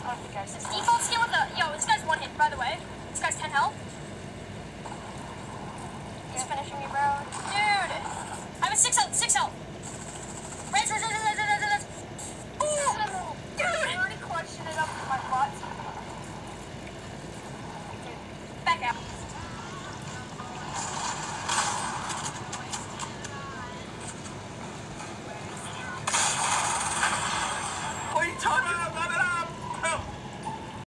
I think I Default skill with the... Yo, this guy's one hit, by the way. This guy's 10 health.